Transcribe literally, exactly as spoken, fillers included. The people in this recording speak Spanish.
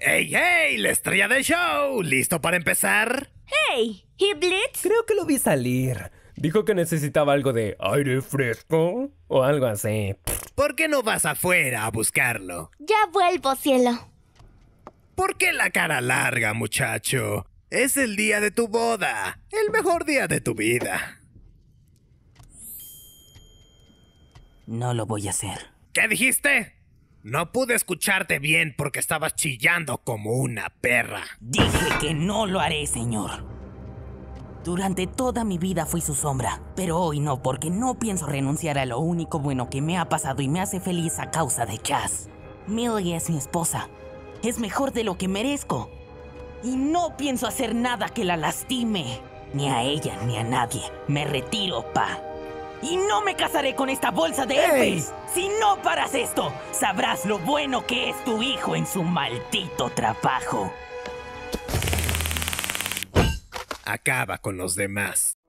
¡Ey, ey! ¡La estrella del show! ¿Listo para empezar? ¡Hey! ¿Y Blitz? Creo que lo vi salir. Dijo que necesitaba algo de aire fresco o algo así. ¿Por qué no vas afuera a buscarlo? Ya vuelvo, cielo. ¿Por qué la cara larga, muchacho? Es el día de tu boda. El mejor día de tu vida. No lo voy a hacer. ¿Qué dijiste? No pude escucharte bien porque estabas chillando como una perra. Dije que no lo haré, señor. Durante toda mi vida fui su sombra, pero hoy no, porque no pienso renunciar a lo único bueno que me ha pasado y me hace feliz a causa de Jazz. Millie es mi esposa. Es mejor de lo que merezco. Y no pienso hacer nada que la lastime. Ni a ella, ni a nadie. Me retiro, pa. Y no me casaré con esta bolsa de herpes. Si no paras esto, sabrás lo bueno que es tu hijo en su maldito trabajo. Acaba con los demás.